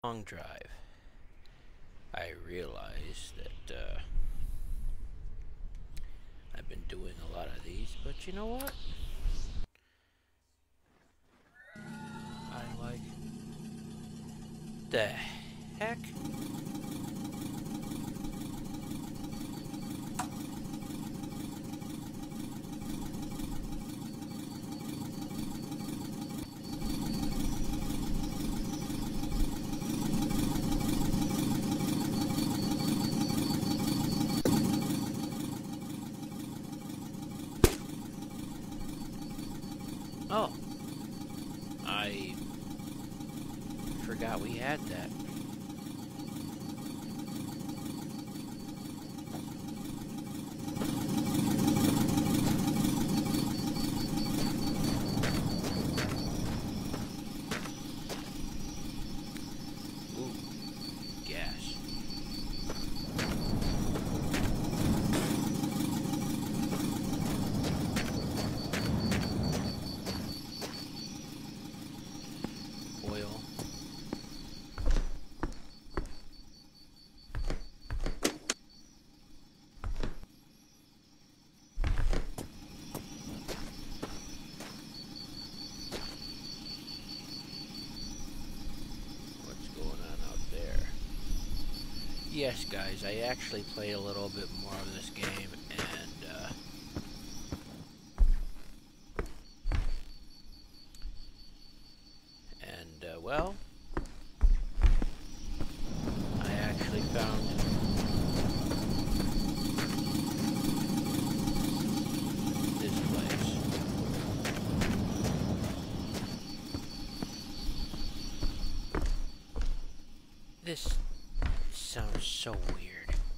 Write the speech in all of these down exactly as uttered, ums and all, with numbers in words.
long drive, I realized that uh, I've been doing a lot of these, but you know what? I like the heck? Oh, I forgot we had that. Ooh, gas. Oil. What's going on out there? Yes, guys, I actually played a little bit more of this game, and uh, and uh, well, I actually found this place. This sounds so weird.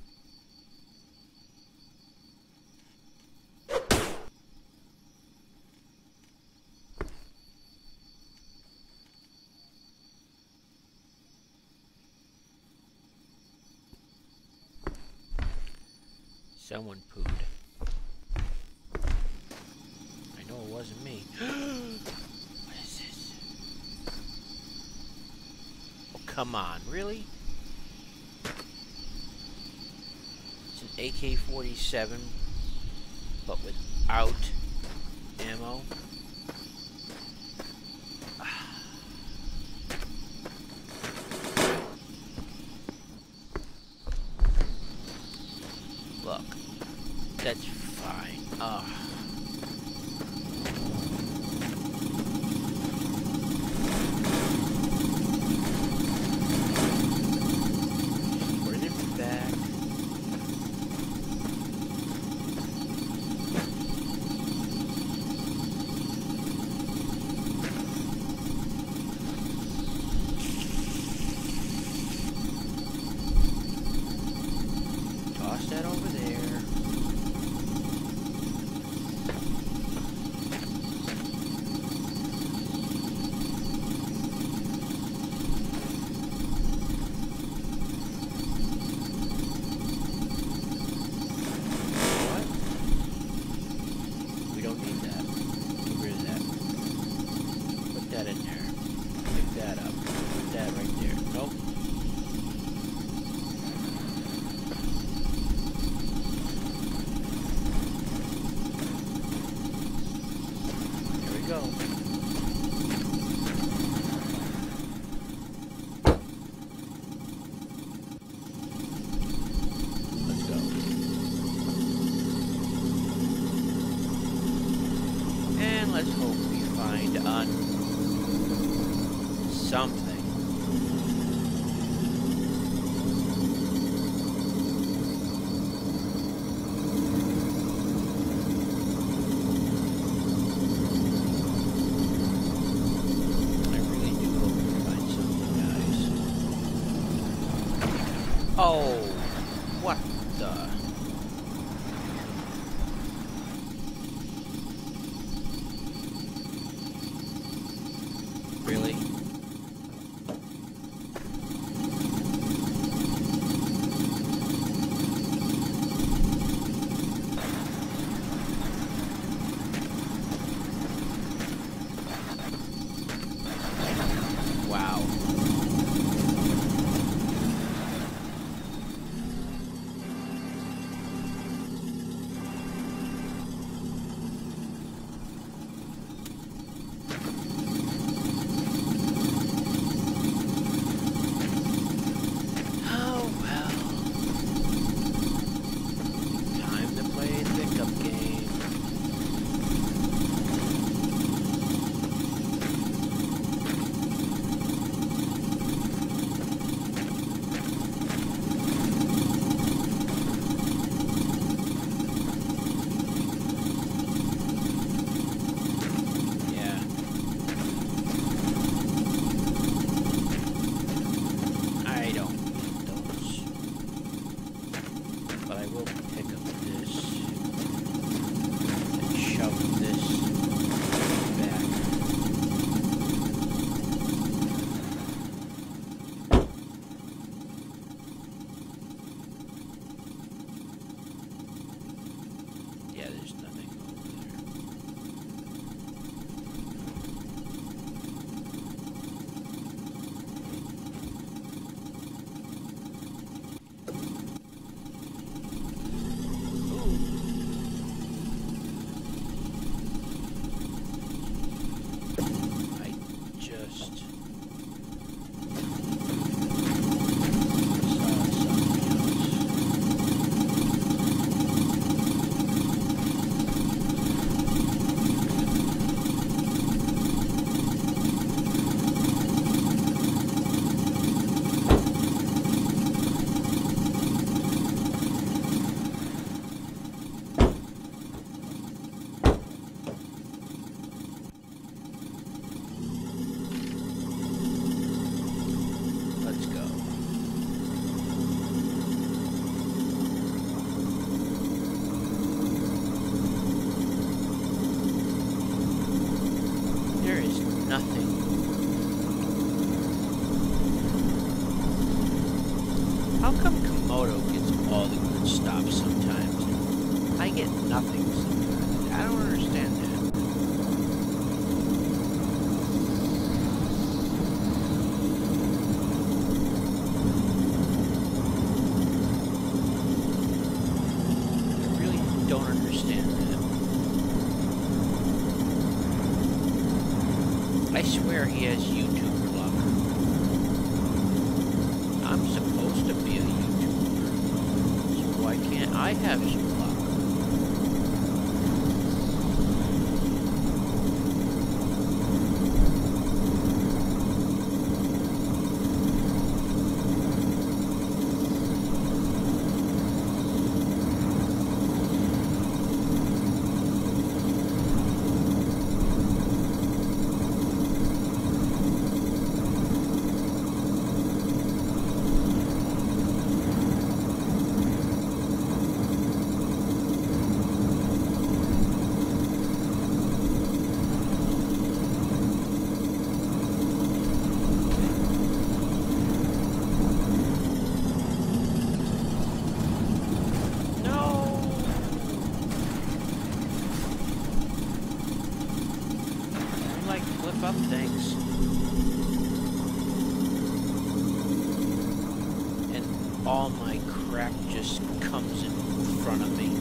Someone pooed. I know it wasn't me. What is this? Oh, come on, really? It's an A K forty-seven, but without ammo. Look, that's fine. Ugh. Put it back. Toss that over there. What? We don't need that. Get rid of that. Put that in there. Pick that up. Put that right there. Nope. Go. Let's go. And let's hope we find on something. Oh, what the? Really? Wow. How come Komodo gets all the good stuff sometimes? I get nothing sometimes. I don't understand that. I really don't understand that. I swear he has YouTuber luck. I'm supposed to be a YouTuber, so why can't I have some luck? Up things, and all my crap just comes in front of me.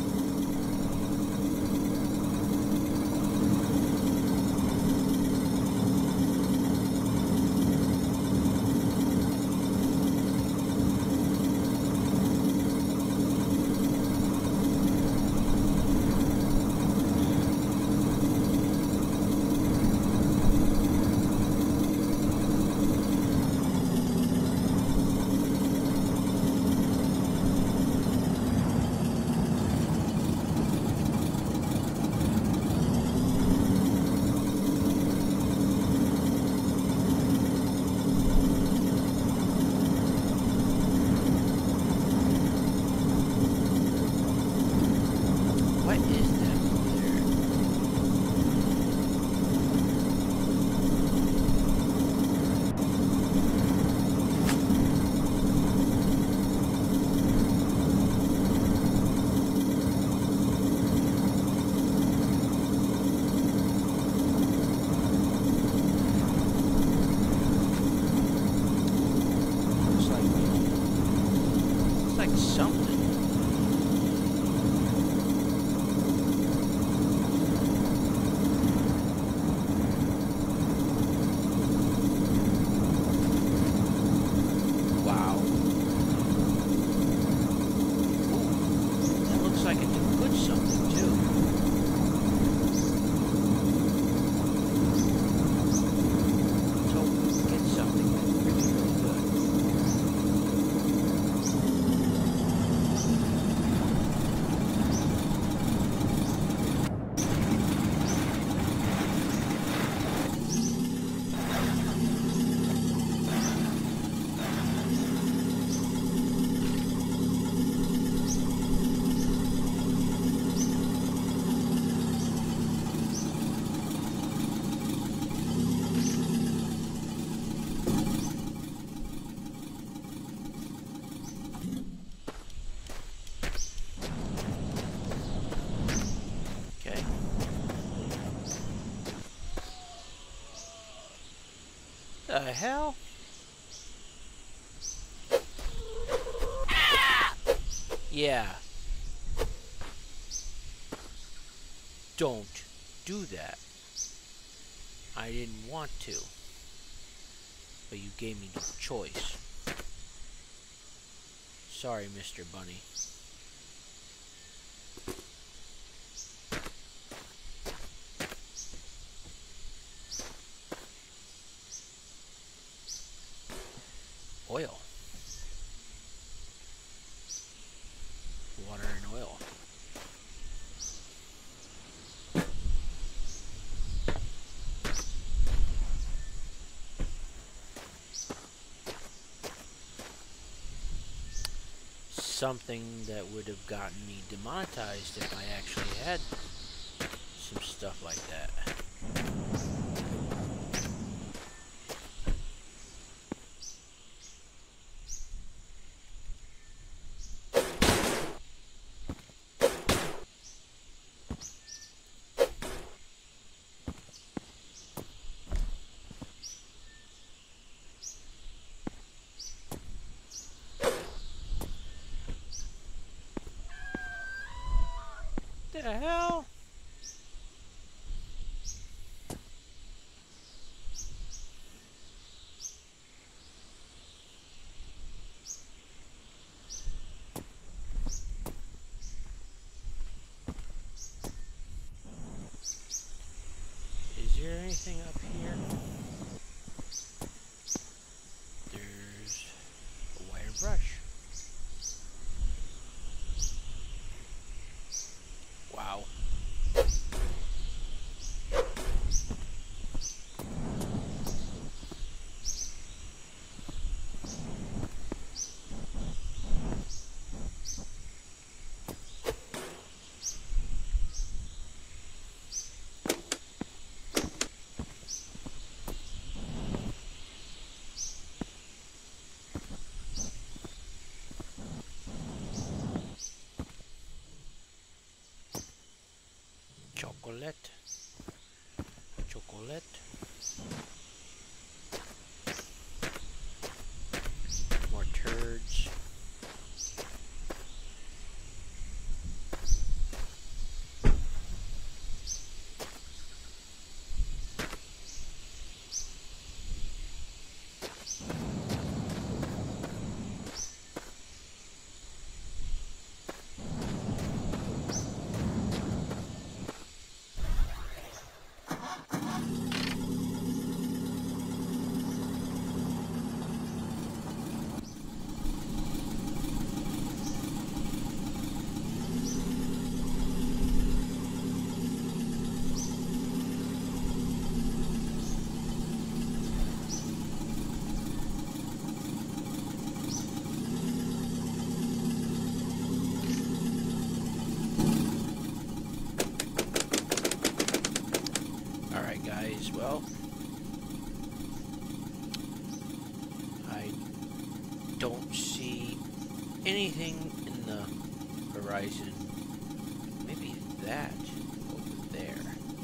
The hell? Ah! Yeah. Don't do that. I didn't want to. But you gave me no choice. Sorry, Mister Bunny. Oil. Water and oil. Something that would have gotten me demonetized if I actually had some stuff like that. the hell? Is there anything up here? There's a wire brush. Wow. Chocolate. Chocolate. More turds. Alright guys, well, I don't see anything in the horizon. Maybe that over there.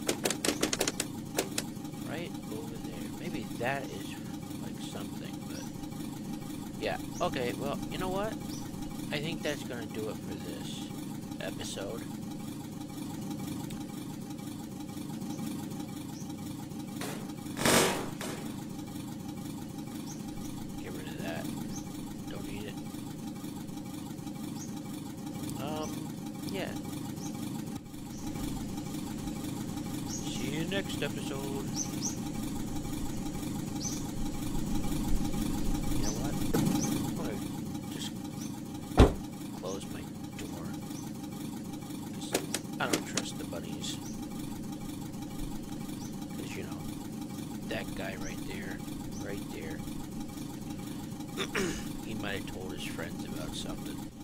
Right over there. Maybe that is like something, but yeah. Okay, well, you know what? I think that's gonna do it for this episode. Yeah. See you next episode. You know what? I'm gonna just close my door. I don't trust the bunnies. Because, you know, that guy right there, right there, he might have told his friends about something.